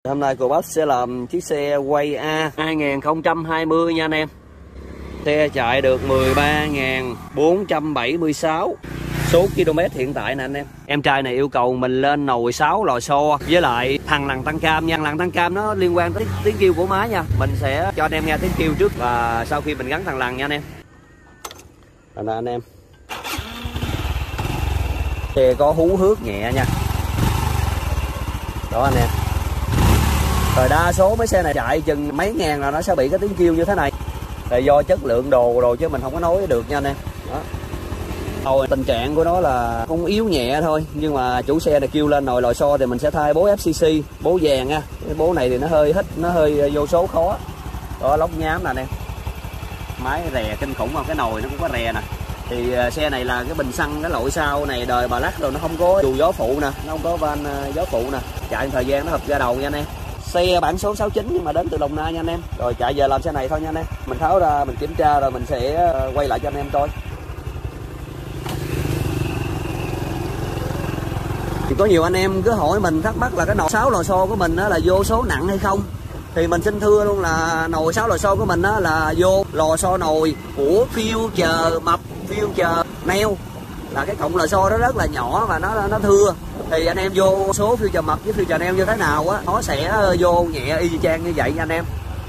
Hôm nay cô bác sẽ làm chiếc xe quay A 2020 nha anh em. Xe chạy được 13.476 số km hiện tại nè anh em. Em trai này yêu cầu mình lên nồi 6 lò xo với lại thằng lằn tăng cam nha. Thằng lằn tăng cam nó liên quan tới tiếng kêu của máy nha. Mình sẽ cho anh em nghe tiếng kêu trước và sau khi mình gắn thằng lằn nha anh em. Rồi nè anh em. Xe có hú hước nhẹ nha. Đó anh em. Rồi đa số mấy xe này chạy chừng mấy ngàn là nó sẽ bị cái tiếng kêu như thế này. Là do chất lượng đồ rồi chứ mình không có nói được nha anh em. Đó. Rồi tình trạng của nó là không yếu nhẹ thôi, nhưng mà chủ xe này kêu lên nồi lò xo thì mình sẽ thay bố FCC, bố vàng nha. Cái bố này thì nó hơi hít, nó hơi vô số khó. Đó, lốc nhám nè anh em. Máy rè kinh khủng không, cái nồi nó cũng có rè nè. Thì xe này là cái bình xăng cái lội sau này đời bà lắc rồi, nó không có dù gió phụ nè, nó không có van gió phụ nè. Chạy thời gian nó hợp ra đầu nha anh em. Xe bản số 69 nhưng mà đến từ Đồng Nai nha anh em. Rồi chạy về làm xe này thôi nha anh em. Mình tháo ra mình kiểm tra rồi mình sẽ quay lại cho anh em coi. Thì có nhiều anh em cứ hỏi mình thắc mắc là cái nồi 6 lò xo của mình là vô số nặng hay không. Thì mình xin thưa luôn là nồi 6 lò xo của mình là vô lò xo nồi của Future mập, Future neo. Là cái cọng lò xo đó rất là nhỏ và nó thưa. Thì anh em vô số Future mập với Future neo như thế nào á, nó sẽ vô nhẹ y chang như vậy nha anh em.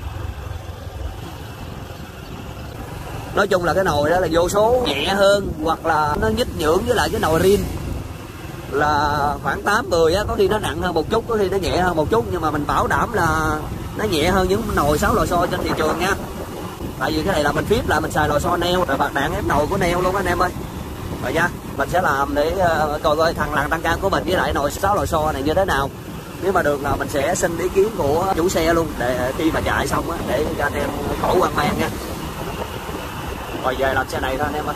Nói chung là cái nồi đó là vô số nhẹ hơn hoặc là nó nhích nhượng với lại cái nồi rin là khoảng 8-10 á, có khi nó nặng hơn một chút, có khi nó nhẹ hơn một chút, nhưng mà mình bảo đảm là nó nhẹ hơn những nồi 6 lò xo trên thị trường nha. Tại vì cái này là mình phíp là mình xài lò xo neo rồi bạc đạn ép nồi của neo luôn anh em ơi. Rồi nha, mình sẽ làm để coi thằng lằn tăng cam của mình với lại nồi 6 lò xo này như thế nào. Nếu mà được là mình sẽ xin ý kiến của chủ xe luôn để khi mà chạy xong á, để cho anh em khỏi hoang mang nha. Rồi về làm xe này thôi anh em ơi.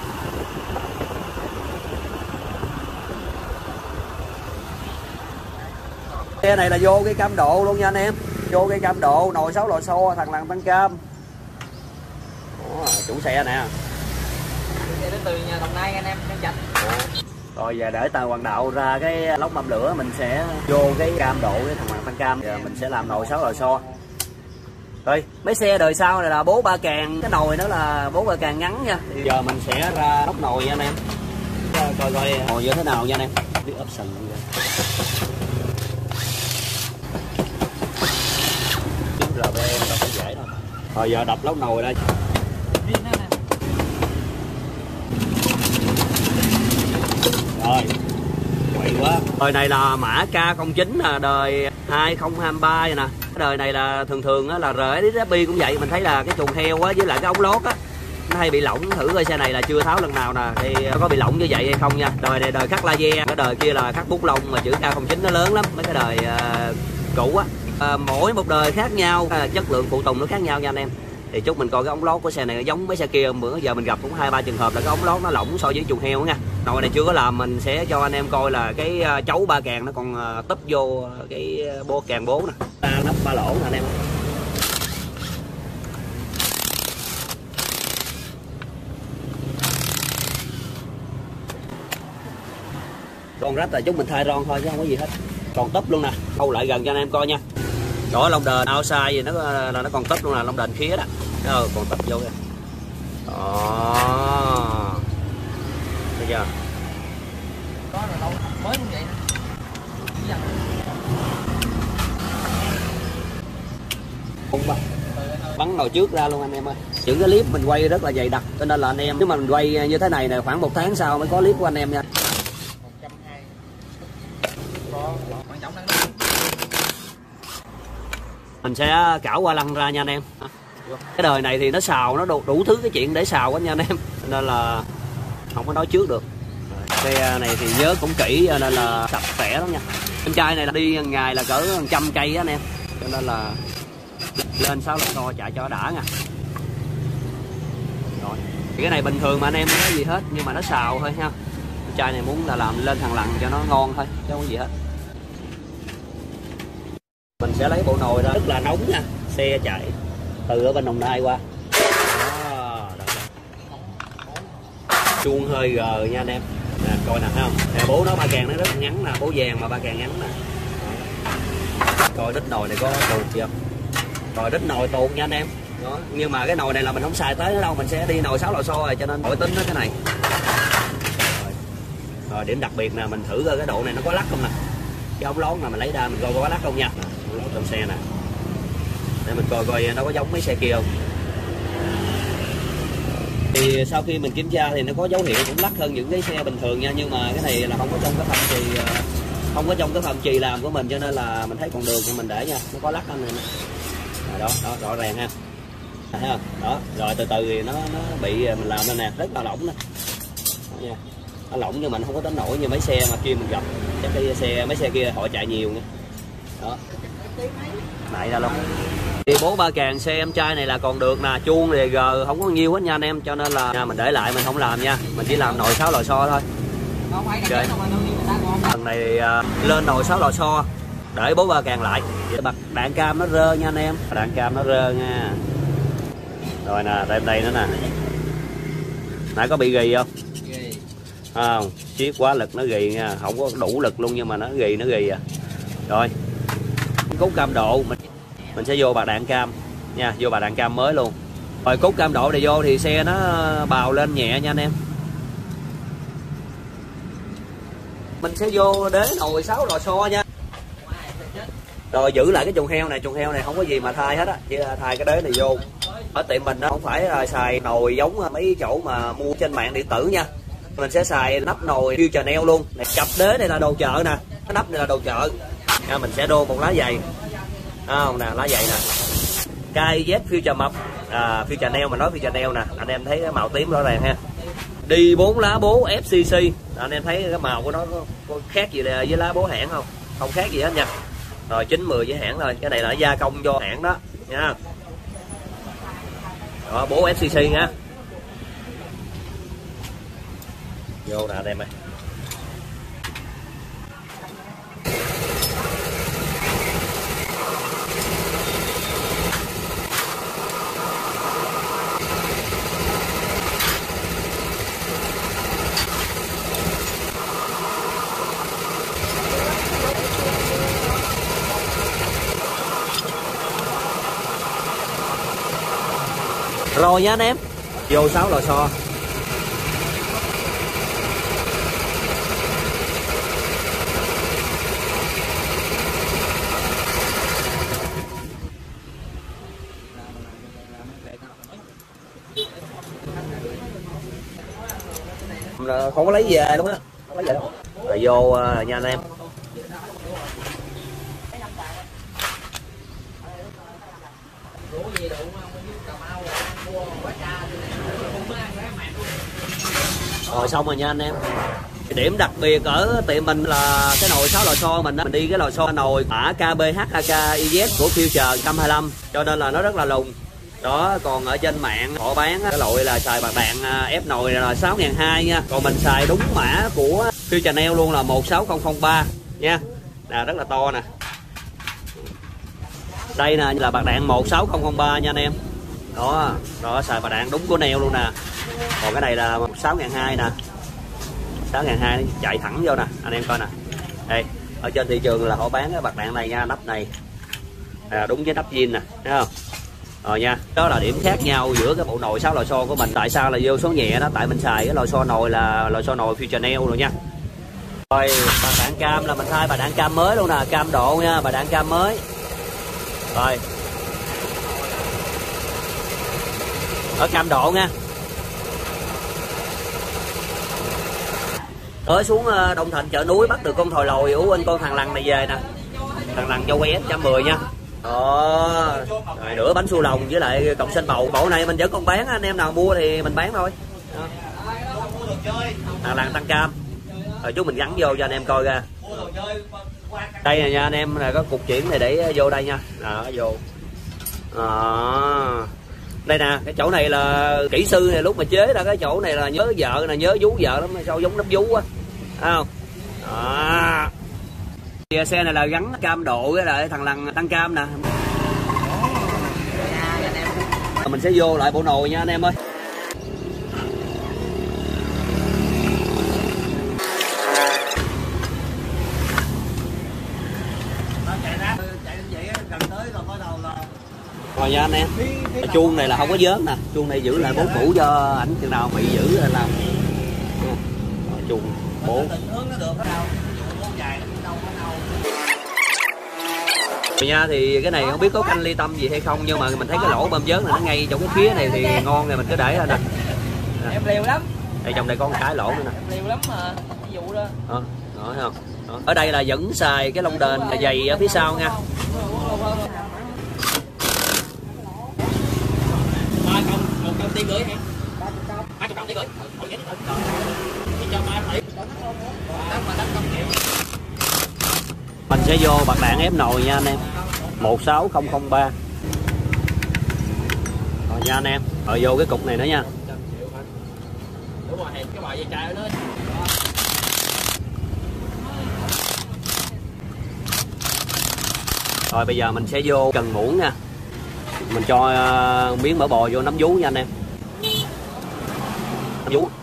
Xe này là vô cái cam độ luôn nha anh em. Vô cái cam độ, nồi 6 lò xo, thằng lằn tăng cam. Đó, chủ xe nè. Xe đến từ nhà Đồng Nai anh em Chạch. Rồi giờ để tàu hoàng đạo ra cái lốc mâm lửa mình sẽ vô cái cam độ cái thằng lằn tăng cam. Giờ mình sẽ làm nồi 6 lò xo. Rồi mấy xe đời sau này là bố ba càng, cái nồi nó là bố ba càng ngắn nha. Thì giờ mình sẽ ra lốc nồi nha anh em. Coi nồi như thế nào nha anh em. Biết option luôn nha. Đâu có dễ đâu. Rồi giờ đập lốc nồi đây. Rồi quậy quá. Đời này là mã K09 là đời 2023 vậy nè. Cái đời này là thường là RSXP cũng vậy. Mình thấy là cái chuồng heo á với lại cái ống lót á nó hay bị lỏng, thử coi xe này là chưa tháo lần nào nè, thì có bị lỏng như vậy hay không nha. Đời này đời khắc laser, cái đời kia là khắc bút lông mà chữ K09 nó lớn lắm. Mấy cái đời cũ á. Mỗi một đời khác nhau, chất lượng phụ tùng nó khác nhau nha anh em. Thì chúc mình coi cái ống lót của xe này giống mấy xe kia. Bữa giờ mình gặp cũng 2-3 trường hợp là cái ống lót nó lỏng so với chuồng heo nha. Nồi này chưa có làm, mình sẽ cho anh em coi là cái chấu ba càng nó còn tấp vô cái bô càng bố nè. Nắp ba lỗ nè anh em. Còn rách là chúng mình thay ron thôi chứ không có gì hết. Còn tấp luôn nè, câu lại gần cho anh em coi nha. Đó, lông đền outside gì nó còn tấp luôn nè, lông đền khía đó. Đó, còn tấp vô kìa. Đó. Thấy chưa? Có rồi lâu mới cũng vậy nè. Bắn nồi trước ra luôn anh em ơi. Những cái clip mình quay rất là dày đặc, cho nên là anh em nếu mà mình quay như thế này này khoảng 1 tháng sau mới có clip của anh em nha. 120. Quan trọng Mình sẽ cảo qua lăng ra nha anh em. Cái đời này thì nó xào, nó đủ thứ cái chuyện để xào quá nha anh em, nên là không có nói trước được. Xe này thì nhớ cũng kỹ nên là sạch sẽ lắm nha. Em trai này là đi ngày là cỡ 100 cây á anh em, cho nên là lên 6 lò xo chạy cho đã nha. Rồi thì cái này bình thường mà anh em không có gì hết, nhưng mà nó xào thôi ha. Em trai này muốn là làm lên thằng lằn cho nó ngon thôi chứ không có gì hết. Mình sẽ lấy bộ nồi ra rất là nóng nha. Xe chạy từ ở bên Đồng Nai qua. Đó, chuông hơi gờ nha anh em. Nè, coi nè thấy không? Nè, bố nó ba càng nó rất là ngắn nè, bố vàng mà ba càng ngắn nè. Coi đít nồi này có tuột chưa? Rồi đít nồi tuột nha anh em. Đó. Nhưng mà cái nồi này là mình không xài tới nữa đâu, mình sẽ đi nồi 6 lò xo rồi cho nên khỏi tính nó cái này. Rồi điểm đặc biệt nè, mình thử coi cái độ này nó có lắc không nè. Cái ống lón mà mình lấy ra mình coi có lắc không nha. Ống lón trong xe nè. Để mình coi coi nó có giống mấy xe kia không. Thì sau khi mình kiểm tra thì nó có dấu hiệu cũng lắc hơn những cái xe bình thường nha, nhưng mà cái này là không có trong cái phạm trì, không có trong cái phạm trì làm của mình, cho nên là mình thấy còn được thì mình để nha. Nó có lắc anh này. Đó, đó rõ ràng ha. Thấy không? Đó, rồi từ từ thì nó bị mình làm đây nè, rất là lỏng đó. Đó nha. Nó lỏng nhưng mình không có tính nổi như mấy xe mà kia mình gặp. Chắc cái xe mấy xe kia họ chạy nhiều nha. Đó. Nãy ra luôn. Thì bố ba càng xe em trai này là còn được nè, chuông thì g không có nhiều hết nha anh em, cho nên là mình để lại mình không làm nha, mình chỉ làm nồi 6 lò xo thôi. Okay. Lần này lên nồi 6 lò xo để bố ba càng lại. Bật đạn cam nó rơ nha anh em, đạn cam nó rơ nha. Rồi nè, đây nữa nè. Nãy có bị ghi không? Không, chiếc quá lực nó ghi nha, không có đủ lực luôn nhưng mà nó ghi à. Rồi. Cốt cam độ mình sẽ vô bạc đạn cam nha, vô bạc đạn cam mới luôn. Rồi cốt cam độ này vô thì xe nó bào lên nhẹ nha anh em. Mình sẽ vô đế nồi 6 lò xo nha. Rồi giữ lại cái chuồng heo này không có gì mà thay hết á, chỉ là thay cái đế này vô. Ở tiệm mình nó không phải là xài nồi giống mấy chỗ mà mua trên mạng điện tử nha. Mình sẽ xài nắp nồi Future Nail luôn. Này, cặp đế này là đồ chợ nè, cái nắp này là đồ chợ. Nha, mình sẽ đô một lá dày. Không nè, lá dày nè. KZ Future mập, Future Nail mà nói Future Nail nè, anh em thấy cái màu tím rõ ràng ha. Đi 4 lá bố FCC, anh em thấy cái màu của nó có khác gì với lá bố hãng không? Không khác gì hết nha. Rồi 910 với hãng thôi, cái này là gia công do hãng đó nha. Đó, bố FCC nha. Vô nè anh em ơi. Rồi nha anh em, vô 6 lò xo. Không có lấy về luôn á, không lấy về đâu. Rồi vô nha anh em. Rồi xong rồi nha anh em. Điểm đặc biệt ở tiệm mình là cái nồi 6 lò xo mình đi cái lò xo nồi mã KBH AK IZ của Future 125 cho nên là nó rất là lùng. Đó, còn ở trên mạng họ bán cái loại là xài bạc đạn ép nồi là 6.200 nha. Còn mình xài đúng mã của Future Nail luôn là 16003 nha. Là rất là to nè. Đây nè là bạc đạn 16003 nha anh em. Đó, đó xài bạc đạn đúng của Nail luôn nè. Còn cái này là 6.200 nè. 6.200 chạy thẳng vô nè, anh em coi nè. Đây, ở trên thị trường là họ bán cái bạc đạn này nha, nắp này. Đúng với nắp zin nè, thấy không? Rồi nha, đó là điểm khác nhau giữa cái bộ nồi 6 lò xo của mình. Tại sao là vô số nhẹ đó? Tại mình xài cái lò xo nồi là lò xo nồi Future Nail rồi nha. Rồi, bạc đạn cam là mình thay bạc đạn cam mới luôn nè, cam độ nha, bạc đạn cam mới. Rồi. Ở cam độ nha. Tới xuống Đông Thành chợ núi bắt được con thòi lòi ủ in con thằng lằn này về nè. Thằng lằn châu quay S110 nha. Đó. Rồi nửa bánh su lòng với lại cọng xanh bầu. Bộ này mình vẫn còn bán, anh em nào mua thì mình bán thôi. Thằng lằn tăng cam. Rồi chút mình gắn vô cho anh em coi ra. Đây nè nha anh em, là có cục chuyển này để vô đây nha. Đó, vô. Đây nè, cái chỗ này là kỹ sư này lúc mà chế ra cái chỗ này là nhớ vợ nè, nhớ vú vợ lắm, sao giống nắp vú á. Thấy không? Đó. Thì xe này là gắn cam độ với lại thằng lằn tăng cam nè. Mình sẽ vô lại bộ nồi nha anh em ơi. Rồi nha anh em, chuông này là không có vớt nè, chuông này giữ lại 4 củ cho ảnh chừng nào bị giữ là làm. Chuông 4. Rồi nha, thì cái này không biết có canh ly tâm gì hay không, nhưng mà mình thấy cái lỗ bơm vớt này nó ngay trong cái khía này thì ngon, thì mình cứ để lên nè. Em liều lắm. Đây trong đây có một cái lỗ nữa nè. Em liều lắm mà. Ví dụ đó. Đó, thấy không? Đó. Ở đây là vẫn xài cái lông đền dày ở phía sau nha. Tí gửi hả? 30 đồng tí gửi. Mình sẽ vô bạc đạn ép nồi nha anh em. 16003. Rồi nha anh em. Rồi vô cái cục này nữa nha. Đúng rồi, cái bò dây chai nữa. Rồi bây giờ mình sẽ vô cần muỗng nha. Mình cho miếng mỡ bò vô nấm vú nha anh em. Nấm vú.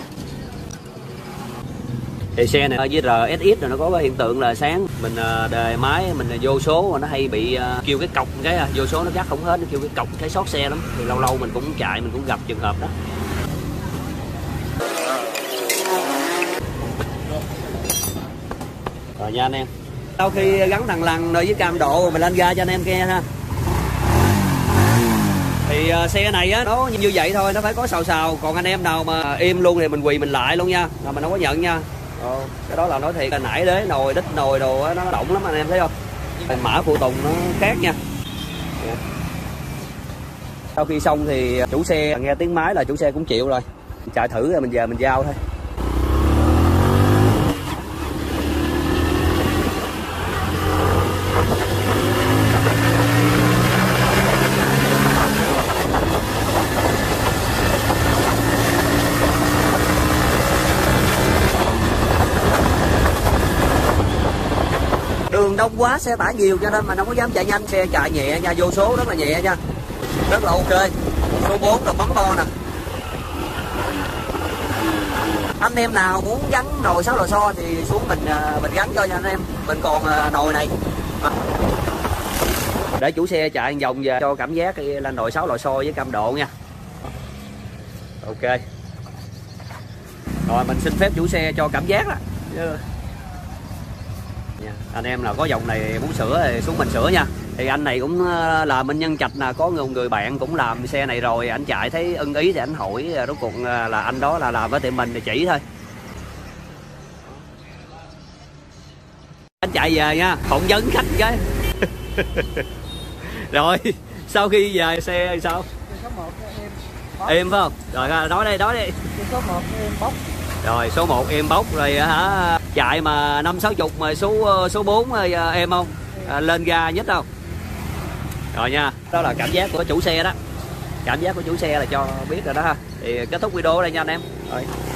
Thì xe này với RSX rồi nó có cái hiện tượng là sáng mình đề máy mình vô số mà nó hay bị kêu cái cọc cái vô số nó gắt không hết, nó kêu cái cọc cái sót xe lắm, thì lâu lâu mình cũng chạy mình cũng gặp trường hợp đó. Rồi nha anh em, sau khi gắn thằng lằn rồi với cam độ mình lên ga cho anh em nghe ha. Thì xe này á nó như vậy thôi, nó phải có xào xào, còn anh em nào mà im luôn thì mình quỳ mình lại luôn nha, là mình không có nhận nha. Cái đó là nói thiệt, là nãy đế nồi đít nồi đồ á, nó động lắm anh em thấy không, mã phụ tùng nó khác nha. Sau khi xong thì chủ xe nghe tiếng máy là chủ xe cũng chịu rồi, chạy thử rồi mình về mình giao thôi. Đường đông quá, xe tải nhiều cho nên mình không có dám chạy nhanh, xe chạy nhẹ nha, vô số rất là nhẹ nha, rất là ok. Số 4 là bấm bo nè. Anh em nào muốn gắn nồi 6 lò xo thì xuống mình gắn cho anh em, mình còn nồi này. Để chủ xe chạy vòng về cho cảm giác lên nồi 6 lò xo với cam độ nha. Ok. Rồi mình xin phép chủ xe cho cảm giác đó. Anh em nào có dòng này muốn sửa thì xuống mình sửa nha. Thì anh này cũng là bên Nhân Trạch, là có người bạn cũng làm xe này rồi, anh chạy thấy ưng ý thì anh hỏi, rốt cuộc là anh đó là làm với tiệm mình thì chỉ thôi. Anh chạy về nha, phỏng vấn khách cái. Rồi sau khi về xe sao? Em phải không? Rồi nói đi. Số 1 em bốc. Rồi số 1 em bốc rồi hả? Chạy mà 50-60 mà số 4 em không? Lên ga nhất không? Rồi nha, đó là cảm giác của chủ xe đó. Cảm giác của chủ xe là cho biết rồi đó ha. Thì kết thúc video đây nha anh em. Rồi.